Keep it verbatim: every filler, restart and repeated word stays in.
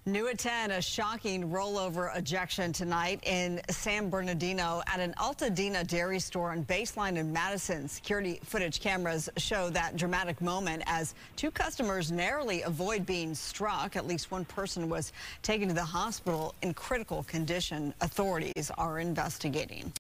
New at ten, a shocking rollover ejection tonight in San Bernardino at an Altadena dairy store on Baseline in Madison. Security footage cameras show that dramatic moment as two customers narrowly avoid being struck. At least one person was taken to the hospital in critical condition. Authorities are investigating.